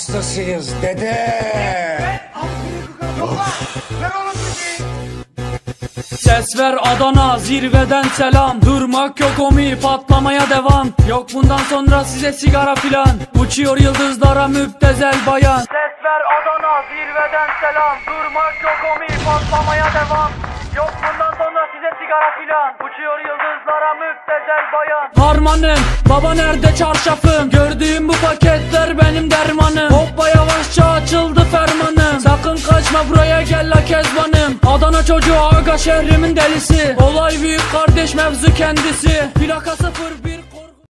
hastasıyız dede. Ses ver Adana, zirveden selam. Durmak yok omi, patlamaya devam. Yok bundan sonra size sigara filan. Uçuyor yıldızlara müptezel bayan. Ses ver Adana, zirveden selam. Durmak yok omi, patlamaya devam. Yok bundan sonra size sigara filan. Uçuyor yıldızlara müptezel bayan. Harmanım, baba nerede çarşafım? Gördüğüm bu paketler benim dermanım. Hoppa yavaşça açıldı fermanım. Sakın kaçma buraya gel la kezbanım. Adana çocuğu aga şehrimin delisi. Olay büyük kardeş mevzu kendisi. Plaka 01